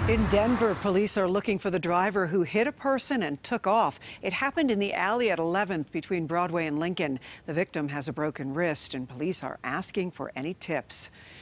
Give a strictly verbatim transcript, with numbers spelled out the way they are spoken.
In Denver, police are looking for the driver who hit a person and took off. It happened in the alley at eleventh between Broadway and Lincoln. The victim has a broken wrist, and police are asking for any tips.